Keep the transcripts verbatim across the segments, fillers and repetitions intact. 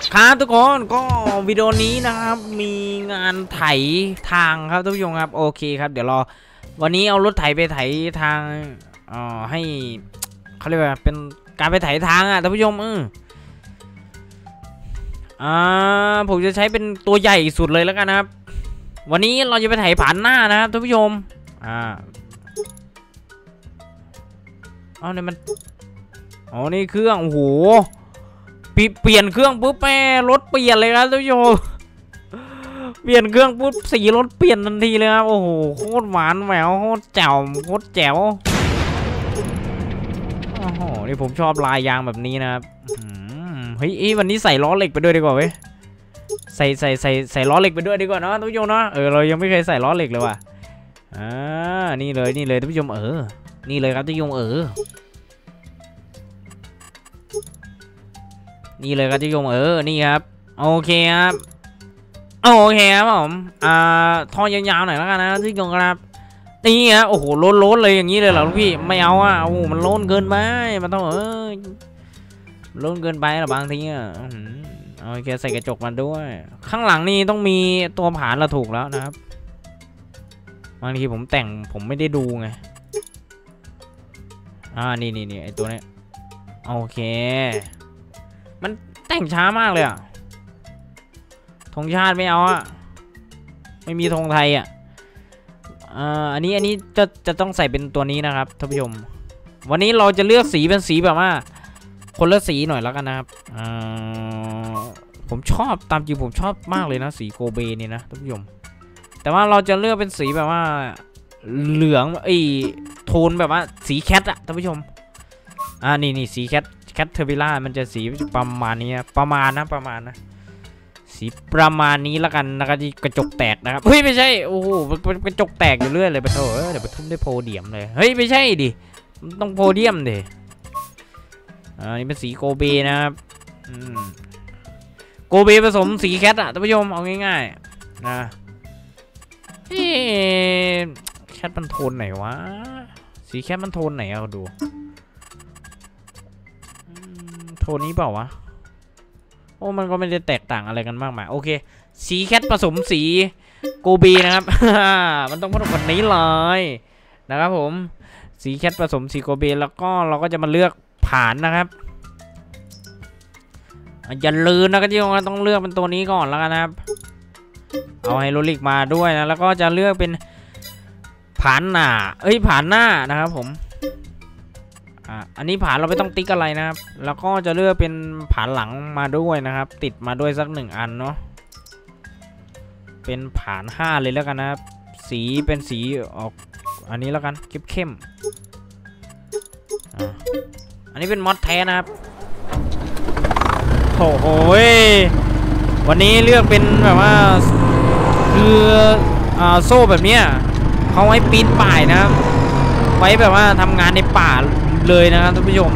ครับทุกคนก็วิดีโอนี้นะครับมีงานไถทางครับท่านผู้ชมครับโอเคครับเดี๋ยวรอวันนี้เอารถไถไปไถทางเอ่อให้เขาเรียกว่าเป็นการไปไถทางอ่ะท่านผู้ชมเอออ่าผมจะใช้เป็นตัวใหญ่สุดเลยแล้วกันนะครับวันนี้เราจะไปไถผ่านหน้านะครับท่านผู้ชมอ่าเอาเนี่ยมันอ๋อนี่เครื่องโอ้โหเปลี่ยนเครื่องปุ๊บแม่รถเปลี่ยนเลยครับท่านผู้ชมเปลี่ยนเครื่องปุ๊บสีรถเปลี่ยนทันทีเลยครับโอ้โหโคตรหวานแหววโคตรแจ๋วโคตรแจ๋วโอ้โหนี่ผมชอบลายยางแบบนี้นะครับเฮ้ยวันนี้ใส่ล้อเหล็กไปด้วยดีกว่าเว้ยใส่ใส่ใส่ใส่ล้อเหล็กไปด้วยดีกว่าเนาะท่านผู้ชมเนาะเออเรายังไม่เคยใส่ล้อเหล็กเลยว่ะอ่านี่เลยนี่เลยท่านผู้ชมเออนี่เลยครับท่านผู้ชมเออนี่เลยครับท่านผู้ชมเออนี่ครับโอเคครับโอเคครับผมอ่าท่อยาวๆหน่อยแล้วกันนะท่านผู้ชมครับนี่ฮะโอ้โหโล้นๆเลยอย่างนี้เลยเหรอลูกพี่ไม่เอาอ่ะโอ้โหมันโล้นเกินไปมันต้องเออโล้นเกินไปหรอบางทีอ่ะโอเคใส่กระจกมาด้วยข้างหลังนี่ต้องมีตัวผานเราถูกแล้วนะครับบางทีผมแต่งผมไม่ได้ดูไงอ่านี่นี่นี่ไอตัวนี้โอเคมันแต่งช้ามากเลยอ่ะธงชาติไม่เอาอ่ะไม่มีธงไทยอ่ะอ่าอันนี้อันนี้จะจะต้องใส่เป็นตัวนี้นะครับท่านผู้ชมวันนี้เราจะเลือกสีเป็นสีแบบว่าคนละสีหน่อยแล้วกันนะครับอ่าผมชอบตามจริงผมชอบมากเลยนะสีโกเบนี่นะท่านผู้ชมแต่ว่าเราจะเลือกเป็นสีแบบว่าเหลืองไอ้โทนแบบว่าสีแคทอะท่านผู้ชมอ่านี่นี่สีแคทแคทเทอร์บิล่ามันจะสีประมาณนี้ประมาณนะประมาณนะสีประมาณนี้แล้วกันนะครับที่กระจกแตกนะครับเฮ้ยไม่ใช่โอ้โหกระจกแตกอยู่เรื่อยเลยปะโถเดี๋ยวไปทุ่มด้วยโพเดียมเลยเฮ้ยไม่ใช่ดิต้องโพเดียมดิอ่านี่เป็นสีโกเบนะครับอืมโกเบผสมสีแคทอะท่านผู้ชมเอาง่ายๆนะเอ๊ะแคทมันโทนไหนวะสีแคทมันโทนไหนเอาดูโทนนี้เปล่าวะโอ้มันก็ไม่ได้แตกต่างอะไรกันมากมายโอเคสีแคทผสมสีโกเบนะครับ มันต้องผสมแบบนี้เลยนะครับผมสีแคทผสมสีโกเบแล้วก็เราก็จะมาเลือกผ่านนะครับอย่าลืมนะก็ที่ต้องเลือกเป็นตัวนี้ก่อนแล้วกันนะครับเอาไฮโดรลิกมาด้วยนะแล้วก็จะเลือกเป็นผ่านหน้าเอ้ยผ่านหน้านะครับผมอ่าอันนี้ผ่านเราไม่ต้องติ๊กอะไรนะครับแล้วก็จะเลือกเป็นผ่านหลังมาด้วยนะครับติดมาด้วยสักหนึ่งอันเนาะเป็นผ่านห้าเลยแล้วกันนะครับสีเป็นสีออกอันนี้แล้วกันเข้มเข้มอ่าอันนี้เป็นมอสแท้นะครับโอ้โหวันนี้เลือกเป็นแบบว่าคืออ่าโซ่แบบนี้เขาไว้ปีนป่ายนะครับไว้แบบว่าทำงานในป่าเลยนะครับท่านผู้ชม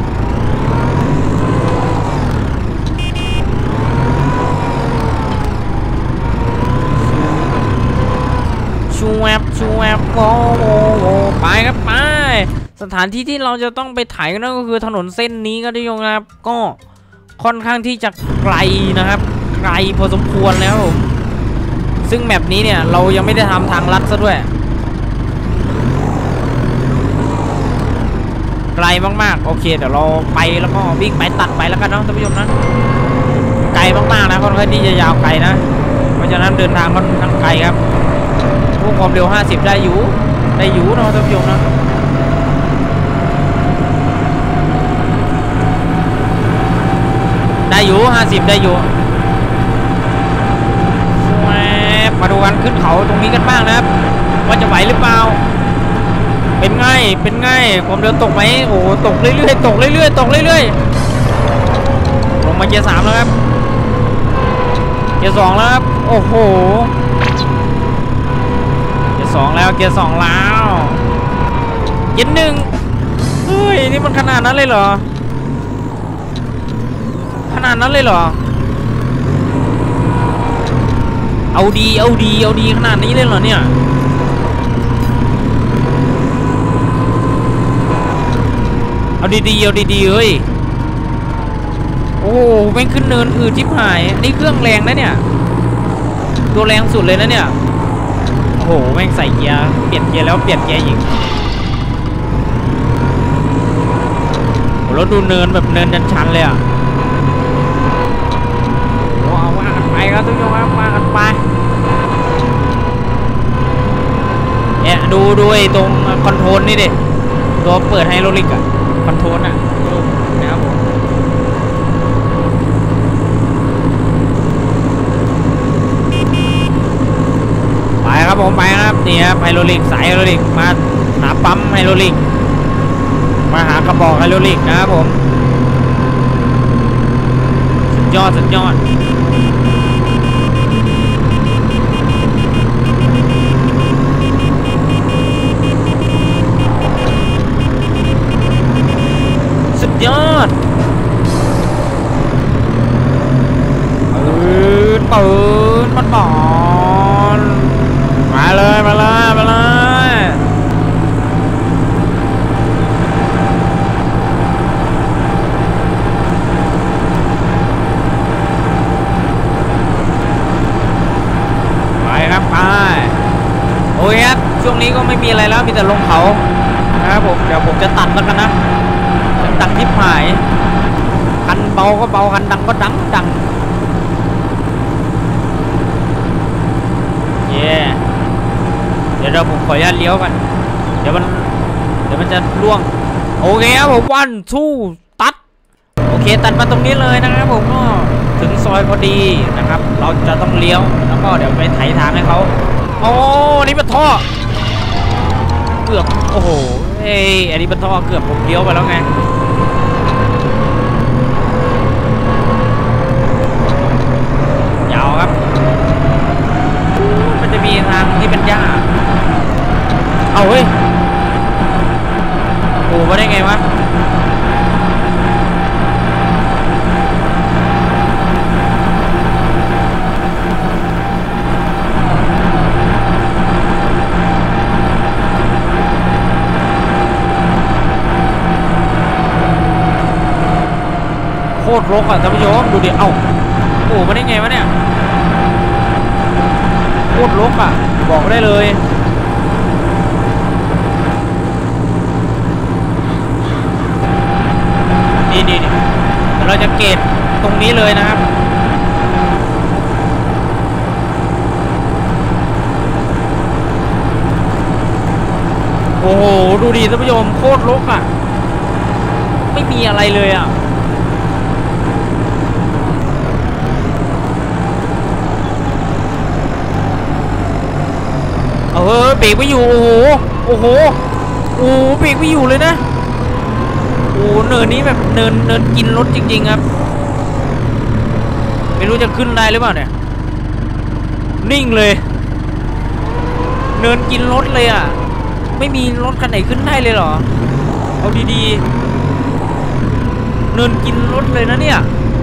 ชูแวบชูแวบโอ้โหไปครับไปสถานที่ที่เราจะต้องไปถ่ายนั่นก็คือถนนเส้นนี้ก็ได้ยงครับก็ค่อนข้างที่จะไกลนะครับไกลพอสมควรแล้วผมซึ่งแมปนี้เนี่ยเรายังไม่ได้ทำทางลัดซะด้วยไกลมากๆโอเคเดี๋ยวเราไปแล้วก็วิ่งไปตัดไปแล้วกันเนาะท่านผู้ชมนะไกลมากๆนะค่อนข้างที่จะยาวไกลนะเพราะฉะนั้นเดินทางค่อนข้างไกลครับพวกความเร็วห้าสิบได้อยู่ได้อยู่เนาะท่านผู้ชมนะได้อยู่ห้าสิบได้อยู่มาดูกันขึ้นเขาตรงนี้กันบ้างนะครับว่าจะไหวหรือเปล่าเป็นไงเป็นไงความเร็วตกไหมโอ้ตกเรื่อยๆตกเรื่อยๆตกเรื่อยๆลงมาเกียร์สามแล้วครับเกียร์สองแล้วครับโอ้โหเกียร์สองแล้วเกียร์สองแล้วเกียร์หนึ่งเฮ้ยนี่มันขนาดนั้นเลยเหรอขนาดนั้นเลยเหรอเอาดีเอาดีเอาดีขนาดนี้เลยเหรอเนี่ยเอาดีๆเอาดีๆเฮ้ยโโอ้แม่งขึ้นเนินอืดชิบหายนี่เครื่องแรงนะเนี่ยตัวแรงสุดเลยนะเนี่ยโอ้โหแม่งใส่เกียร์เปลี่ยนเกียร์แล้วเปลี่ยนเกียร์อีกโอ้แล้วดูเนินแบบเนินชันๆเลยอ่ะโอ้เอาว่ากันไปครับทุกคนครับว่ากันไปเนี่ยดูดูไอ้ตรงคอนโทรลนี่ดิตัวเปิดไฮโดรลิกอะคอนโทรลอะนะครับผมไปครับผมไปครับนี่ครับไฮโดรลิกสายไฮโดรลิกมาหาปั๊มไฮโดรลิกมาหากระบอกไฮโดรลิกนะครับผมสุดยอดสุดยอดสุดยอดปืนปืนมันบอลมาเลยมาเลยมาเลยไปครับไปโอ้ยครับช่วงนี้ก็ไม่มีอะไรแล้วมีแต่ลงเขานะครับผมเดี๋ยวผมจะตัดแล้วกันนะดังทิพหายคันเบาก็เบาคันดังก็ดังดังเย่เดี๋ยวเราผมขออนุญาตเลี้ยวกันเดี๋ยวมันเดี๋ยวมันจะล่วงโอเคครับผมวันทูตัดโอเคตัดมาตรงนี้เลยนะครับผมก็ถึงซอยพอดีนะครับเราจะต้องเลี้ยวแล้วก็เดี๋ยวไปไถทางให้เขาโอ้นี่เป็นท่อเกือบโอ้โหเอ้ยอันนี้เป็นท่อเกือบผมเลี้ยวไปแล้วไงยาวครับมันจะมีทางที่เป็นหญ้าเอาเฮ้ยโอ้มาได้ไงวะโคตรรกอ่ะท่านผู้ชมดูดิเอ้าโอ้มาได้ไงวะเนี่ยโคตรรกอ่ะบอกได้เลยนี่นี่นี่เราจะเกตตรงนี้เลยนะครับโอ้โหดูดิท่านผู้ชมโคตรรกอ่ะไม่มีอะไรเลยอ่ะเออเบรกไม่อยู่โอ้โหโอ้โหโอ้เบรกไม่อยู่เลยนะโอ้เนินนี้แบบเนินเนินกินรถจริงๆครับไม่รู้จะขึ้นได้หรือเปล่าเนี่ยนิ่งเลยเนินกินรถเลยอ่ะไม่มีรถคันไหนขึ้นได้เลยเหรอเอาดีๆเนินกินรถเลยนะเนี่ย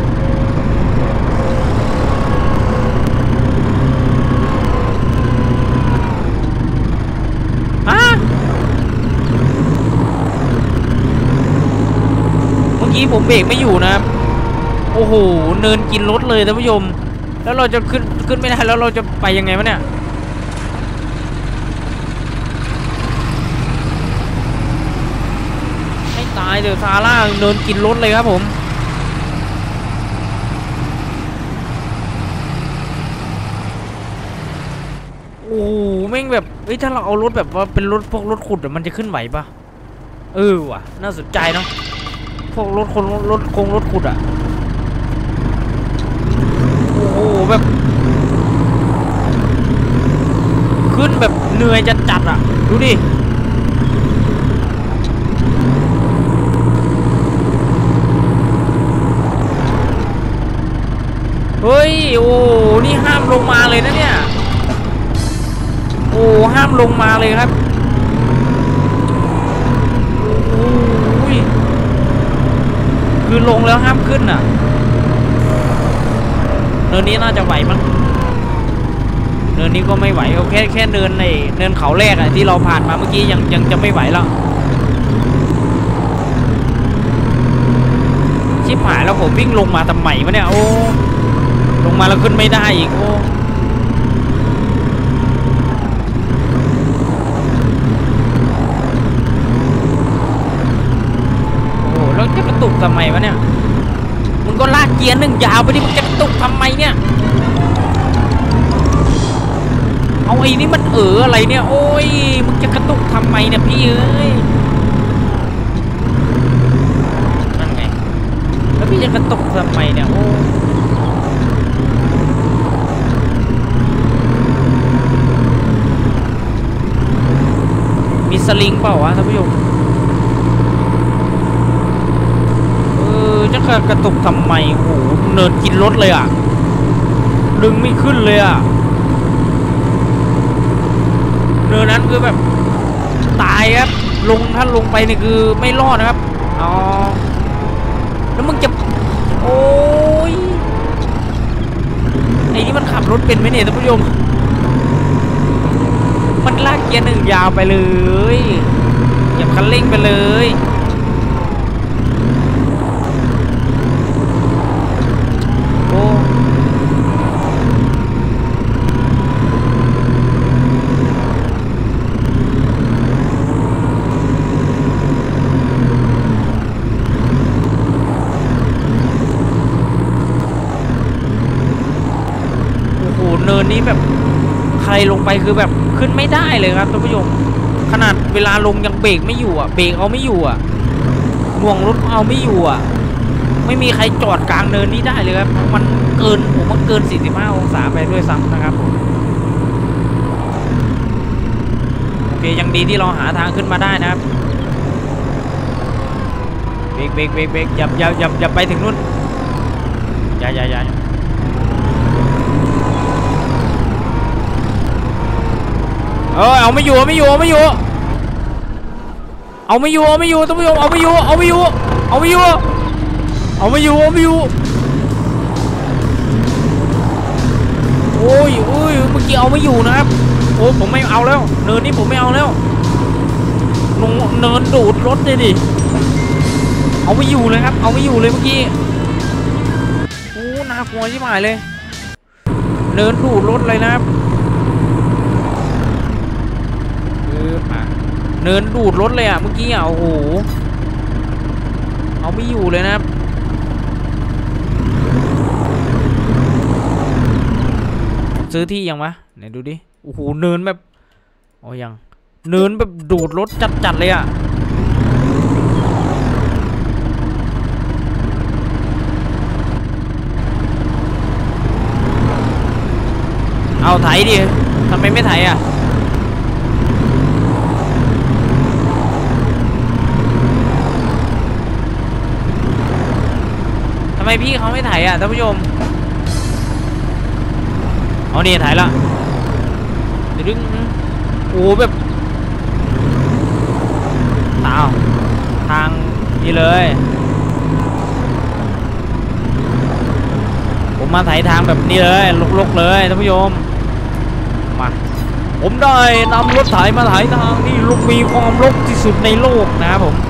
ผมเบรกไม่อยู่นะครับโอ้โหเนินกินรถเลยท่านผู้ชมแล้วเราจะขึ้นขึ้นไม่ได้แล้วเราจะไปยังไงวะเนี่ยให้ตายเดี๋ยวซาร่าเนินกินรถเลยครับผมโอ้แม่งแบบเฮ้ยถ้าเราเอารถแบบว่าเป็นรถพวกรถขุดมันจะขึ้นไหวปะเออว่ะน่าสนใจเนาะพวกรถคนรถคงรถขุดอ่ะโอ้โหแบบขึ้นแบบเหนื่อยจะจัดอ่ะดูดิเฮ้ยโอ้นี่ห้ามลงมาเลยนะเนี่ยโอ้ห้ามลงมาเลยครับโอ้ยคือลงแล้วห้ามขึ้นอ่ะเนินนี้น่าจะไหวมั้งเนินนี้ก็ไม่ไหวแค่แค่เนินในเนินเขาแรกอ่ะที่เราผ่านมาเมื่อกี้ยังยังจะไม่ไหวแล้วชิบหหายแล้วผมวิ่งลงมาทำไมวะเนี่ยโอ้ลงมาแล้วขึ้นไม่ได้อีกโอ้โอ้แล้วจะกระตุกทำไมวะเนี่ยมึงก็ลากเกียร์หนึ่งยาวไปดิมึงจะกระตุกทำไมเนี่ยเอาไอ้นี่มันเอออะไรเนี่ยโอ้ยมึงจะกระตุกทำไมเนี่ยพี่เอ้ยนั่นไงแล้วพี่จะกระตุกทำไมเนี่ยโอ้มีสลิงเปล่าวะท่านผู้ชมเออจะกระตุกทำไมโอ้โหเนินกินรถเลยอ่ะดึงไม่ขึ้นเลยอ่ะเนินนั้นคือแบบตายครับลงถ้าลงไปนี่คือไม่รอดนะครับอ๋อแล้วมึงจะโอ้ยไอ้นี่มันขับรถเป็นไหมเนี่ยท่านผู้ชมมันลากเกียร์หนึ่งยาวไปเลยเหยียบคันเร่งไปเลยโอ้เนินนี้แบบใครลงไปคือแบบขึ้นไม่ได้เลยครับท่านผู้ชมขนาดเวลาลงยังเบรกไม่อยู่อ่ะเบรกเอาไม่อยู่อ่ะหน่วงรถเอาไม่อยู่อ่ะไม่มีใครจอดกลางเนินนี้ได้เลยครับมันเกินผมว่าเกินสี่สิบห้าองศาไปด้วยซ้ำนะครับผมโอเคยังดีที่เราหาทางขึ้นมาได้นะครับเบรกเบรกเบรกเบรกอย่าอย่าอย่าอย่าไปถึงนู่นอย่าอย่าอย่าเออเอาไม่อยู่เอาไม่อยู่เอาไม่อยู่เอาไม่อยู่เอาไม่อยู่ท่านผู้ชมเอาไม่อยู่เอาไม่อยู่เอาไม่อยู่เอาไม่อยู่เอาไม่อยู่โอ้ยโอ้ยเมื่อกี้เอาไม่อยู่นะครับโอ้ผมไม่เอาแล้วเนินนี้ผมไม่เอาแล้วลงเนินดูดรถเลยดิเอาไม่อยู่เลยครับเอาไม่อยู่เลยเมื่อกี้โอ้น่ากลัวชิบหายเลยเนินดูดรถเลยนะครับเนินดูดรถเลยอ่ะเมื่อกี้อ่ะโอ้โหเอาไม่อยู่เลยนะครับซื้อที่ยังวะไหนดูดิโอ้โหเนินแบบโอ้ยังเนินแบบดูดรถจัดๆเลยอ่ะเอาไถดิทำไมไม่ไถอ่ะทำไมพี่เขาไม่ถ่ายอ่ะท่านผู้ชมเอาเนี่ยถ่ายละเดี๋ยวดึงโอ้แบบตาวทางนี่เลยผมมาถ่ายทางแบบนี้เลยลกๆเลยท่านผู้ชมมาผมได้นำรถถ่ายมาถ่ายทางนี่ลุกมีความรกที่สุดในโลกนะครับผม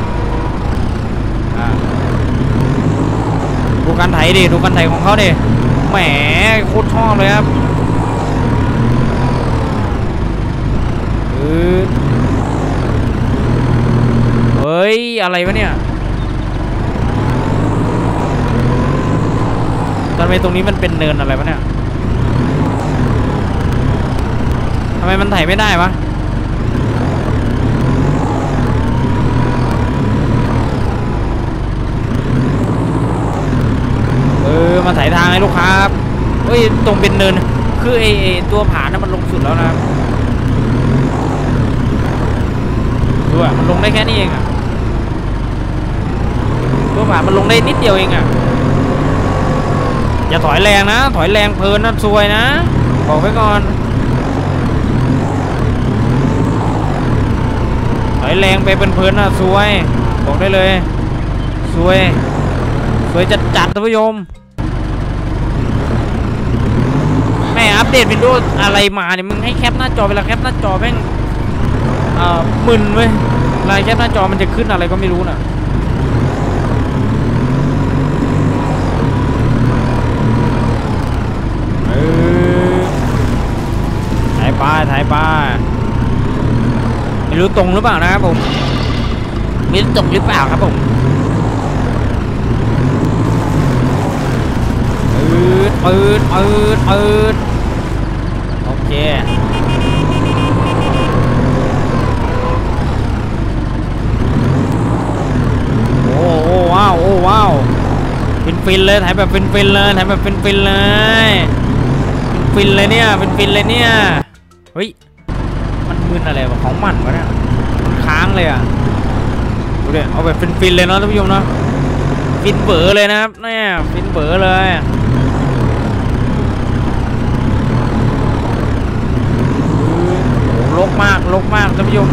ดูการไถดิดูการไถของเขาดิแหมโคตรชอบเลยครับเออเฮ้ยอะไรวะเนี่ยทำไมตรงนี้มันเป็นเนินอะไรวะเนี่ยทำไมมันไถไม่ได้วะมาถ่ายทางให้ลูกค้าเฮ้ยตรงเป็นเนินคือไอตัวผานะมันลงสุดแล้วนะดูอ่ะมันลงได้แค่นี้เองอ่ะตัวผามันลงได้นิดเดียวเองอ่ะอย่าถอยแรงนะถอยแรงเพลินนะซวยนะบอกไว้ก่อนถอยแรงไปเพลินนะซวยบอกได้เลยซวยซวยจัดจัดท่านผู้ชมแม่อัปเดตวินโดว์อะไรมาเนี่ยมึงให้แคปหน้าจอเวลาแคปหน้าจอแม่งเอ่อมึนเว้ยเวลาแคปหน้าจอมันจะขึ้นอะไรก็ไม่รู้น่ะรู้ตรงหรือเปล่านะครับผมไม่รู้ตรงหรือเปล่าครับผมปืดปืดปืดปืดโอเคโอ้โอ้ว้าวโอ้ว้าวฟินฟินเลยถ่ายแบบฟินฟินเลยถ่ายแบบฟินฟินเลยฟินเลยเนี่ยฟินฟินเลยเนี่ยเฮ้ยมันมึนอะไรวะของมันวะเนี่ยมันค้างเลยอ่ะดูดิเอาแบบฟินฟินเลยเนาะท่านผู้ชมเนาะฟินเบอร์เลยนะครับเนี่ยฟินเบอร์เลยโลกมากโลกมากท่านผู้ชม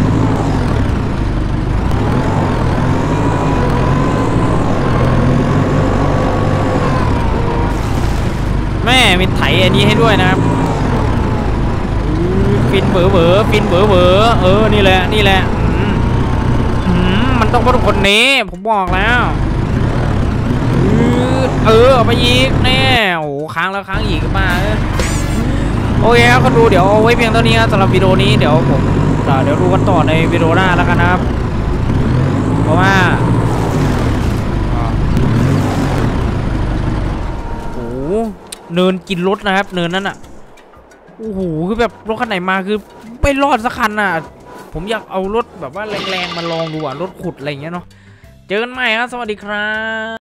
แม่มีไถอันนี้ให้ด้วยนะครับฟินเบอร์เบอร์ฟินเบอร์เบอร์เออนี่แหละนี่แหละอืมมันต้องเป็นคนนี้ผมบอกแล้วเออเอาไปอีกแน่โอ้ค้างแล้วค้างอีกมาโอเคครับก็ดูเดี๋ยวเอาไว้เพียงเท่านี้สำหรับวิดีโอนี้เดี๋ยวผมเดี๋ยวดูกันต่อในวิดีโอหน้าแล้วกันนะครับเพราะว่าโอ้เนินกินรถนะครับเนินนั้นอ่ะโอ้โหคือแบบรถคันไหนมาคือไม่รอดสักคันอ่ะผมอยากเอารถแบบว่าแรงๆมาลองดูอ่ะรถขุดอะไรอย่างเงี้ยเนาะเจอกันใหม่ครับสวัสดีครับ